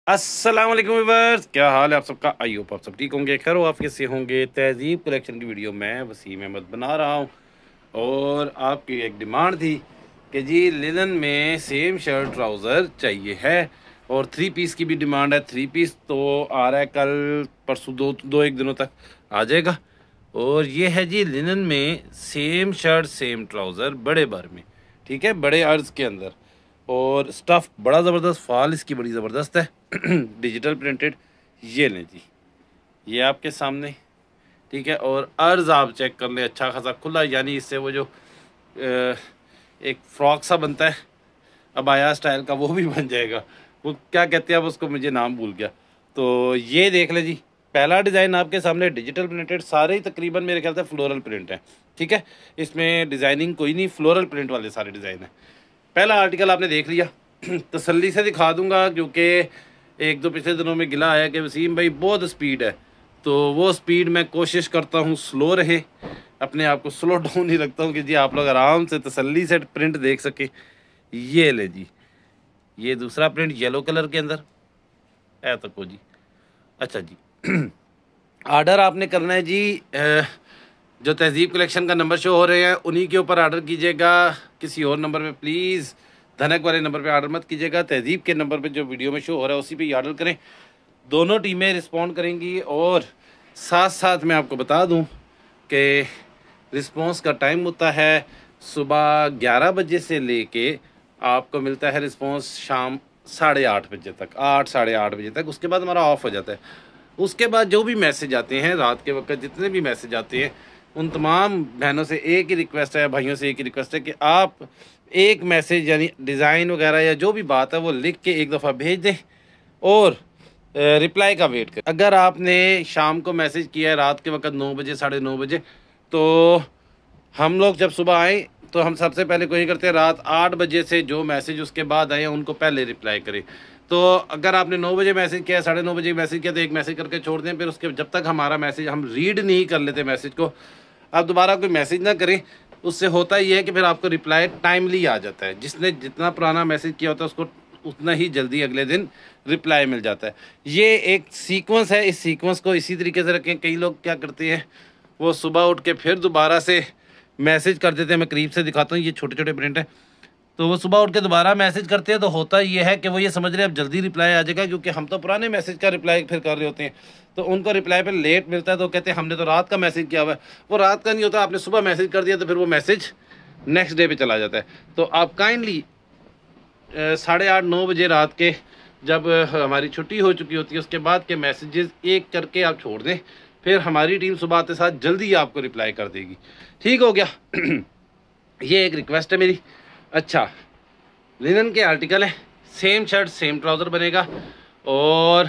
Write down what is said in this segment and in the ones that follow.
अस्सलाम वालेकुम व्यूअर्स, क्या हाल है आप सबका। आई होप आप सब ठीक होंगे, खैर आप कैसे होंगे। तहजीब कलेक्शन की वीडियो मैं वसीम अहमद बना रहा हूँ और आपकी एक डिमांड थी कि जी लिनन में सेम शर्ट ट्राउज़र चाहिए है और 3 पीस की भी डिमांड है। 3 पीस तो आ रहा है कल परसों, दो एक दिनों तक आ जाएगा। और ये है जी लिनन में सेम शर्ट सेम ट्राउज़र बड़े बार में, ठीक है, बड़े अर्ज के अंदर। और स्टफ़ बड़ा ज़बरदस्त, फॉल इसकी बड़ी ज़बरदस्त है। डिजिटल प्रिंटेड, ये लें जी, ये आपके सामने, ठीक है। और अर्ज आप चेक कर लें, अच्छा खासा खुला, यानी इससे वो जो एक फ्रॉक सा बनता है अबाया स्टाइल का, वो भी बन जाएगा। वो क्या कहते हैं, अब उसको मुझे नाम भूल गया। तो ये देख ले जी, पहला डिज़ाइन आपके सामने डिजिटल प्रिंटेड, सारे ही तकरीबन मेरे ख्याल से फ्लोरल प्रिंट है, ठीक है। इसमें डिज़ाइनिंग कोई नहीं, फ्लोरल प्रिंट वाले सारे डिज़ाइन हैं। पहला आर्टिकल आपने देख लिया। तसल्ली से दिखा दूंगा क्योंकि एक दो पिछले दिनों में गिला आया कि वसीम भाई बहुत स्पीड है, तो वो स्पीड मैं कोशिश करता हूँ स्लो रहे, अपने आप को स्लो डाउन ही रखता हूँ कि जी आप लोग आराम से तसल्ली से प्रिंट देख सके। ये ले जी, ये दूसरा प्रिंट येलो कलर के अंदर है तक हो जी। अच्छा जी, ऑर्डर आपने करना है जी, जो तहजीब कलेक्शन का नंबर शो हो रहे हैं उन्हीं के ऊपर ऑर्डर कीजिएगा। किसी और नंबर पे प्लीज़, धनक वाले नंबर पे ऑर्डर मत कीजिएगा। तहजीब के नंबर पे जो वीडियो में शो हो रहा है उसी पे ऑर्डर करें। दोनों टीमें रिस्पॉन्ड करेंगी। और साथ साथ मैं आपको बता दूं कि रिस्पॉन्स का टाइम होता है सुबह 11 बजे से लेके आपको मिलता है रिस्पॉन्स शाम 8:30 बजे तक, 8 साढ़े 8 बजे तक। उसके बाद हमारा ऑफ हो जाता है। उसके बाद जो भी मैसेज आते हैं रात के वक्त, जितने भी मैसेज आते हैं, उन तमाम बहनों से एक ही रिक्वेस्ट है, भाइयों से एक ही रिक्वेस्ट है कि आप एक मैसेज यानी डिज़ाइन वगैरह या जो भी बात है वो लिख के एक दफ़ा भेज दें और रिप्लाई का वेट करें। अगर आपने शाम को मैसेज किया है रात के वक्त 9 बजे 9:30 बजे, तो हम लोग जब सुबह आएँ तो हम सबसे पहले कोई करते हैं रात 8 बजे से जो मैसेज उसके बाद आए उनको पहले रिप्लाई करें। तो अगर आपने 9 बजे मैसेज किया, 9:30 बजे मैसेज किया, तो एक मैसेज करके छोड़ दें। फिर उसके जब तक हमारा मैसेज हम रीड नहीं कर लेते मैसेज को, आप दोबारा कोई मैसेज ना करें। उससे होता ही है कि फिर आपको रिप्लाई टाइमली आ जाता है। जिसने जितना पुराना मैसेज किया होता है उसको उतना ही जल्दी अगले दिन रिप्लाई मिल जाता है। ये एक सीक्वेंस है, इस सीक्वेंस को इसी तरीके से रखें। कई लोग क्या करते हैं, वो सुबह उठ के फिर दोबारा से मैसेज कर देते हैं। मैं करीब से दिखाता हूँ, ये छोटे छोटे प्रिंट हैं। तो वो सुबह उठ के दोबारा मैसेज करते हैं, तो होता ये है कि वो ये समझ रहे हैं अब जल्दी रिप्लाई आ जाएगा, क्योंकि हम तो पुराने मैसेज का रिप्लाई फिर कर रहे होते हैं। तो उनको रिप्लाई पे लेट मिलता है, तो कहते हैं हमने तो रात का मैसेज किया हुआ है। वो रात का नहीं होता, आपने सुबह मैसेज कर दिया तो फिर वो मैसेज नेक्स्ट डे पे चला जाता है। तो आप काइंडली 8:30 9 बजे रात के, जब हमारी छुट्टी हो चुकी होती है, उसके बाद के मैसेजेस एक करके आप छोड़ दें। फिर हमारी टीम सुबह आते साथ जल्दी आपको रिप्लाई कर देगी। ठीक हो गया। ये एक रिक्वेस्ट है मेरी। अच्छा, लिनन के आर्टिकल है, सेम शर्ट सेम ट्राउज़र बनेगा और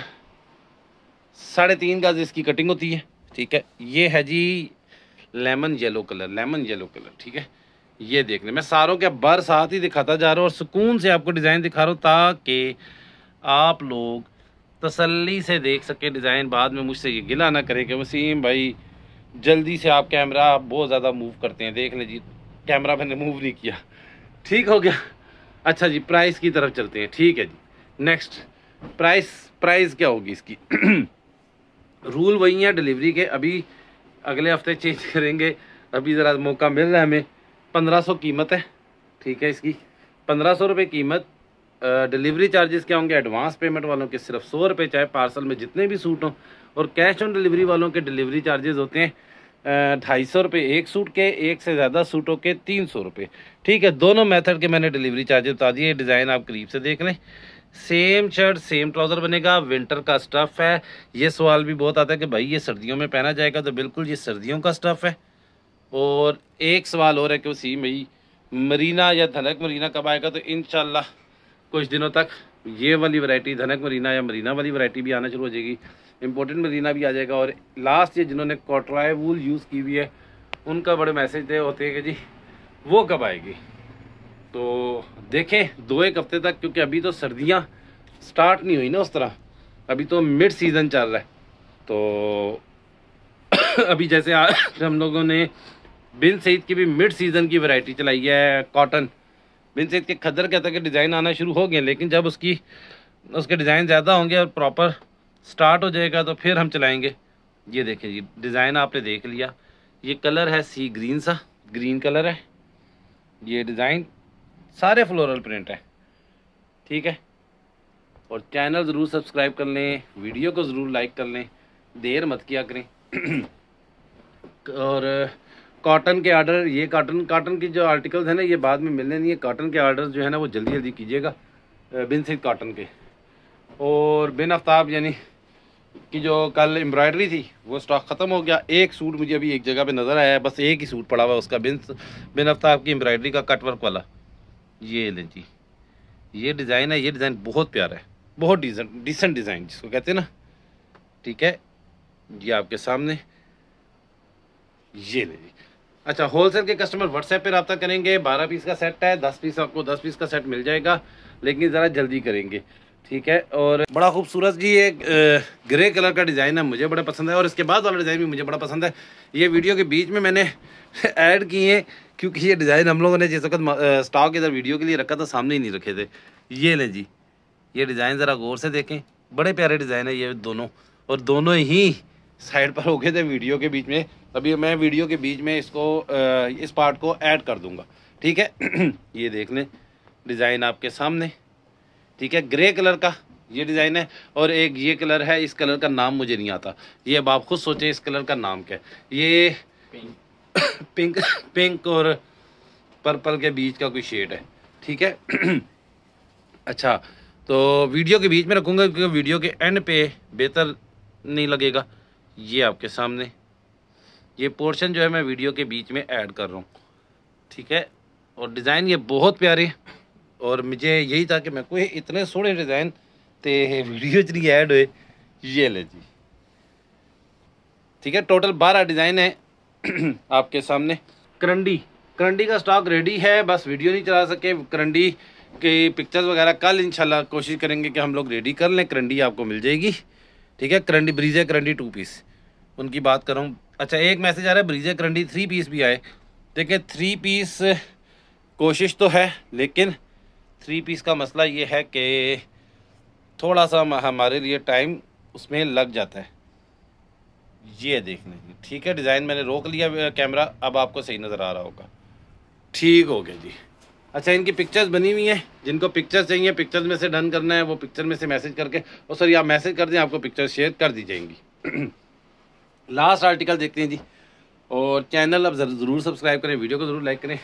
3.5 गज इसकी कटिंग होती है, ठीक है। ये है जी लेमन येलो कलर, ठीक है। ये देख लें, मैं सारों के बर साथ ही दिखाता जा रहा हूँ और सुकून से आपको डिज़ाइन दिखा रहा हूँ ताकि आप लोग तसल्ली से देख सकें डिज़ाइन। बाद में मुझसे ये गिला ना करें कि वसीम भाई जल्दी से आप कैमरा बहुत ज़्यादा मूव करते हैं। देख लें जी, कैमरा मैंने मूव नहीं किया। ठीक हो गया। अच्छा जी, प्राइस की तरफ चलते हैं। ठीक है जी, नेक्स्ट प्राइस क्या होगी इसकी। रूल वही है डिलीवरी के, अभी अगले हफ्ते चेंज करेंगे। अभी ज़रा मौका मिल रहा है हमें। 1500 कीमत है, ठीक है इसकी, 1500 रुपये कीमत। डिलीवरी चार्जेस क्या होंगे, एडवांस पेमेंट वालों के सिर्फ 100 रुपये, चाहे पार्सल में जितने भी सूट हों। और कैश ऑन डिलीवरी वालों के डिलीवरी चार्जेस होते हैं 250 रुपये एक सूट के, एक से ज़्यादा सूटों के 300 रुपये, ठीक है। दोनों मेथड के मैंने डिलीवरी चार्जेस बता दिए। डिज़ाइन आप करीब से देख लें। सेम शर्ट सेम ट्राउज़र बनेगा, विंटर का स्टफ़ है। ये सवाल भी बहुत आता है कि भाई ये सर्दियों में पहना जाएगा, तो बिल्कुल ये सर्दियों का स्टफ़ है। और एक सवाल और है कि वसीम भाई मरीना या धनक मरीना कब आएगा, तो इंशाल्लाह कुछ दिनों तक ये वाली वैरायटी धनक मरीना या मरीना वाली वैरायटी भी आना शुरू हो जाएगी। इम्पोर्टेंट मरीना भी आ जाएगा। और लास्ट ये जिन्होंने कॉटराय वूल यूज़ की हुई है उनका बड़े मैसेज दे होते हैं कि जी वो कब आएगी। तो देखें 2-1 हफ्ते तक, क्योंकि अभी तो सर्दियाँ स्टार्ट नहीं हुई ना उस तरह, अभी तो मिड सीज़न चल रहा है। तो अभी जैसे आज हम लोगों ने बिन सईद की भी मिड सीज़न की वैरायटी चलाई है, कॉटन बिन सईद के खद्दर कहता है कि डिज़ाइन आना शुरू हो गए, लेकिन जब उसकी उसके डिज़ाइन ज़्यादा होंगे और प्रॉपर स्टार्ट हो जाएगा तो फिर हम चलाएंगे। ये देखें जी, डिज़ाइन आपने देख लिया। ये कलर है सी ग्रीन सा, ग्रीन कलर है। ये डिज़ाइन सारे फ्लोरल प्रिंट है, ठीक है। और चैनल ज़रूर सब्सक्राइब कर लें, वीडियो को ज़रूर लाइक कर लें, देर मत किया करें। और कॉटन के आर्डर, ये कॉटन की जो आर्टिकल्स हैं ना, ये बाद में मिलने नहीं है। कॉटन के आर्डर जो है ना वो जल्दी जल्दी कीजिएगा, बिन सिल्क कॉटन के। और बिन आफ्ताब यानी कि जो कल एम्ब्रॉयडरी थी वो स्टॉक ख़त्म हो गया। एक सूट मुझे अभी एक जगह पे नज़र आया है, बस एक ही सूट पड़ा हुआ है उसका, बिन आफ्ताब की एम्ब्रॉयडरी का कटवर्क वाला। ये लें जी, ये डिज़ाइन है। ये डिज़ाइन बहुत प्यारा है, बहुत डिसेंट डिज़ाइन जिसको कहते हैं ना, ठीक है। ये आपके सामने, ये ले जी। अच्छा, होलसेल के कस्टमर व्हाट्सएप पे रब्ता करेंगे। 12 पीस का सेट है, 10 पीस आपको 10 पीस का सेट मिल जाएगा, लेकिन ज़रा जल्दी करेंगे, ठीक है। और बड़ा खूबसूरत जी एक ग्रे कलर का डिज़ाइन है, मुझे बड़ा पसंद है। और इसके बाद वाला डिज़ाइन भी मुझे बड़ा पसंद है। ये वीडियो के बीच में मैंने ऐड किए हैं क्योंकि ये डिज़ाइन हम लोगों ने जिस वक्त स्टॉक इधर वीडियो के लिए रखा था सामने ही नहीं रखे थे। ये लें जी, ये डिज़ाइन ज़रा गौर से देखें, बड़े प्यारे डिज़ाइन है ये दोनों। और दोनों ही साइड पर हो गए थे वीडियो के बीच में। अभी मैं वीडियो के बीच में इसको इस पार्ट को ऐड कर दूंगा, ठीक है। ये देख लें डिज़ाइन आपके सामने, ठीक है। ग्रे कलर का ये डिज़ाइन है। और एक ये कलर है, इस कलर का नाम मुझे नहीं आता, ये अब आप खुद सोचें इस कलर का नाम क्या है। ये पिंक पिंक और पर्पल के बीच का कोई शेड है, ठीक है। अच्छा, तो वीडियो के बीच में रखूँगा क्योंकि वीडियो के एंड पे बेहतर नहीं लगेगा। ये आपके सामने ये पोर्शन जो है मैं वीडियो के बीच में ऐड कर रहा हूँ, ठीक है। और डिज़ाइन ये बहुत प्यारे, और मुझे यही था कि मैं कोई इतने सोहने डिज़ाइन ते वीडियो च नहीं ऐड हुए। ये ले जी, ठीक है। टोटल 12 डिज़ाइन है आपके सामने। करंडी का स्टॉक रेडी है, बस वीडियो नहीं चला सके। करंडी के पिक्चर्स वगैरह कल इंशाल्लाह कोशिश करेंगे कि हम लोग रेडी कर लें। करंडी आपको मिल जाएगी, ठीक है। करंडी ब्रीजे करंडी 2 पीस उनकी बात कर रहा हूँ। अच्छा, एक मैसेज आ रहा है ब्रीजे करंडी 3 पीस भी आए। देखिए 3 पीस कोशिश तो है, लेकिन 3 पीस का मसला ये है कि थोड़ा सा हमारे लिए टाइम उसमें लग जाता है। ये देख लीजिए, ठीक है। डिज़ाइन मैंने रोक लिया कैमरा, अब आपको सही नज़र आ रहा होगा, ठीक हो गया जी। अच्छा, इनकी पिक्चर्स बनी हुई हैं, जिनको पिक्चर्स चाहिए पिक्चर्स में से डन करना है वो पिक्चर में से मैसेज करके, और सॉरी आप मैसेज कर दें, आपको पिक्चर शेयर कर दी जाएंगी। लास्ट आर्टिकल देखते हैं जी। और चैनल अब ज़रूर सब्सक्राइब करें, वीडियो को ज़रूर लाइक करें।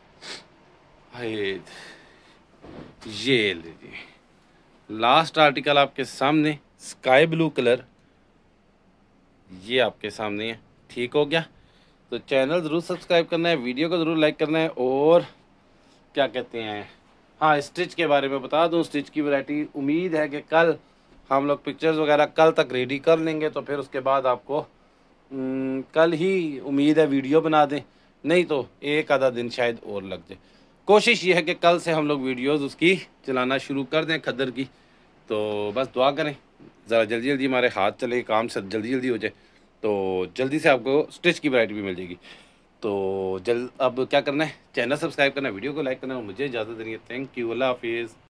ये लीजिए लास्ट आर्टिकल आपके सामने, स्काई ब्लू कलर, ये आपके सामने है, ठीक हो गया। तो चैनल ज़रूर सब्सक्राइब करना है, वीडियो को ज़रूर लाइक करना है। और क्या कहते हैं, हाँ, स्टिच के बारे में बता दूं, स्टिच की वैरायटी उम्मीद है कि कल हम लोग पिक्चर्स वगैरह कल तक रेडी कर लेंगे, तो फिर उसके बाद आपको कल ही उम्मीद है वीडियो बना दें, नहीं तो एक आधा दिन शायद और लग जाए। कोशिश ये है कि कल से हम लोग वीडियोस उसकी चलाना शुरू कर दें, खद्दर की। तो बस दुआ करें ज़रा जल्दी जल्दी हमारे हाथ चले, काम से जल्दी जल्दी हो जाए, तो जल्दी से आपको स्टिच की वैरायटी भी मिल जाएगी। तो अब क्या करना है, चैनल सब्सक्राइब करना है, वीडियो को लाइक करना है, और मुझे इजाज़त देनी है। थैंक यू, अल्लाह हाफिज़।